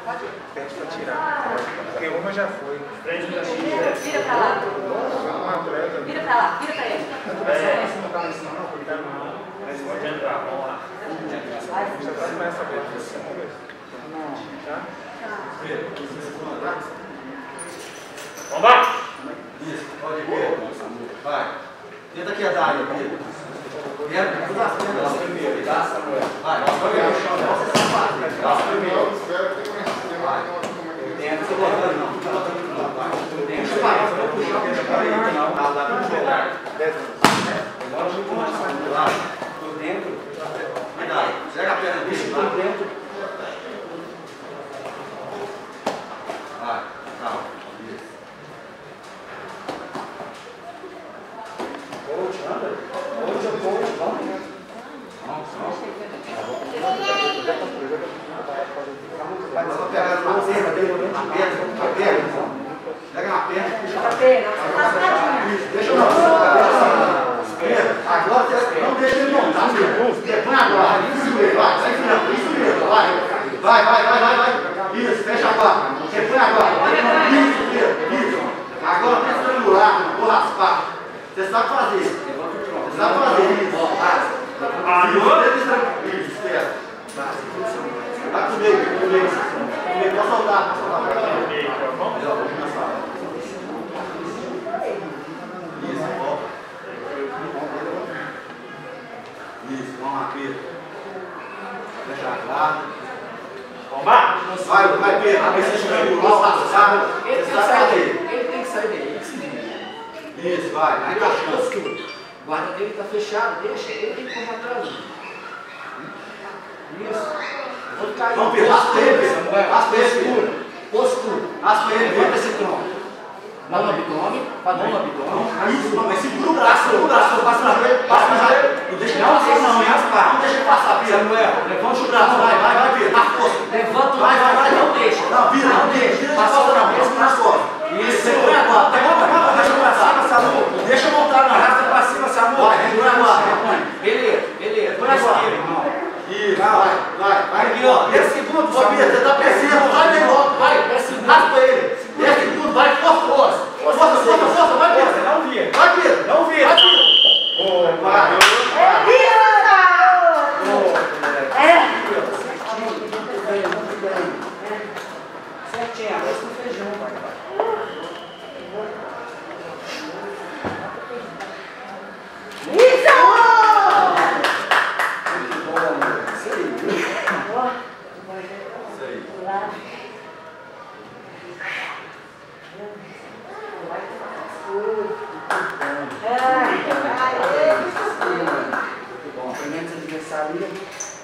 Pede pra tirar. Porque uma já foi. Vira pra lá. Vira pra lá, vira pra ele. Não tá em cima, não, cuidado não. Mas pode entrar, vamos lá. Já tá com essa vez. Vamos ver. Tá? Vamos lá! Isso, pode ver. Vai. Tenta aqui a Dália, Pedro. Pedro, tudo as pernas primeiro, tá? Vai, vai ver o chão dela. Você sabe fazer. Dá primeiro. Vai. Tenta, você botando não. Não tá botando não. Vai. Tenta, vai. Não puxar o peixe para aí, não. Tá lá no jogar. Demora muito mais. Lá. Por dentro. Cuidado. Pega a perna dele. Por dentro. Vai. Calma. Anda. Vamos. Vai pegar na perna dele, na perna. Pega na perna, puxa a perna. Deixa eu não. Agora não deixa ele montar. Põe agora. Isso mesmo, vai. Sai virando. Isso mesmo, vai. Vai. Isso, fecha agora. Põe agora. Isso. Agora tem estrangular, vou raspar. Você sabe fazer. Você sabe fazer isso. Isso, espera. Vai comigo. Pode soltar. Isso, volta. Isso, vamos lá, Pedro. Fecha a guarda. Vamos lá! Vai, Pedro. A pessoa estrangular, raspar. Ele tem que sair daí. Isso, vai encaixando. O guarda dele está fechado, deixa, ele tem que correr atrás. Isso. Vamos, Pedro, raspa ele. Postura. Raspa ele, levanta esse tronco. Mão no abdômen, Isso, não, mas segura o braço, passa na frente, não deixa não raspar. Não deixa ele passar, Pedro. Samuel, levanta o braço, vai, Pedro. Na força. Levanta o braço, vai, não deixa. Não, vira, não deixa. Passa na cabeça, nas costas. Isso, segura agora. Deixa eu montar pra cima, Samu. Deixa eu montar na raça pra cima, Samu. Vai, segura agora. Beleza. Põe agora, irmão. Isso, vai aqui, ó. 10 segundos, Pedro, você tá precisando. Vai bem logo, vai. Raspa ele. 10 segundos, vai, força. Força, vai, Pedro. Não vira! Vai, Pedro. Não vira! Vai. Certinho, agora com feijão, vai. Muito bom, foi menos adversário.